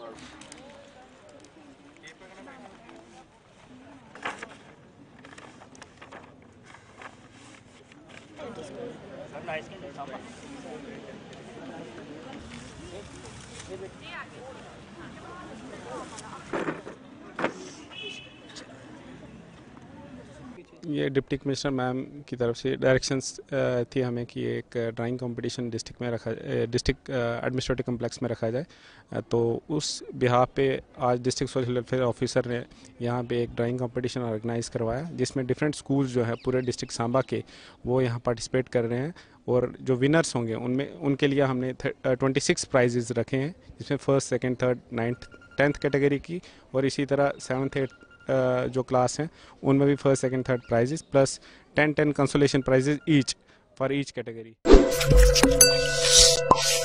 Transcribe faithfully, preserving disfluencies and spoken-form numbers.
ये deputy commissioner ma'am की तरफ से डायरेक्शंस थी हमें कि एक ड्राइंग कंपटीशन डिस्ट्रिक्ट में रखा डिस्ट्रिक्ट एडमिनिस्ट्रेटिव कम्प्लेक्स में रखा जाए, तो उस बिहाफ पे आज डिस्ट्रिक्ट सोशल वेलफेयर ऑफिसर ने यहाँ पे एक ड्राइंग कंपटीशन ऑर्गेनाइज करवाया, जिसमें डिफरेंट स्कूल्स जो है पूरे डिस्ट्रिक्ट सांबा के वो यहाँ पार्टिसिपेट कर रहे हैं। और जो विनर्स होंगे उनमें उनके लिए हमने ट्वेंटी सिक्स प्राइजेज रखे हैं, जिसमें first second third ninth tenth category की, और इसी तरह सेवन्थ एट्थ जो क्लास हैं उनमें भी first second third prizes plus ten ten consolation prizes each for each category.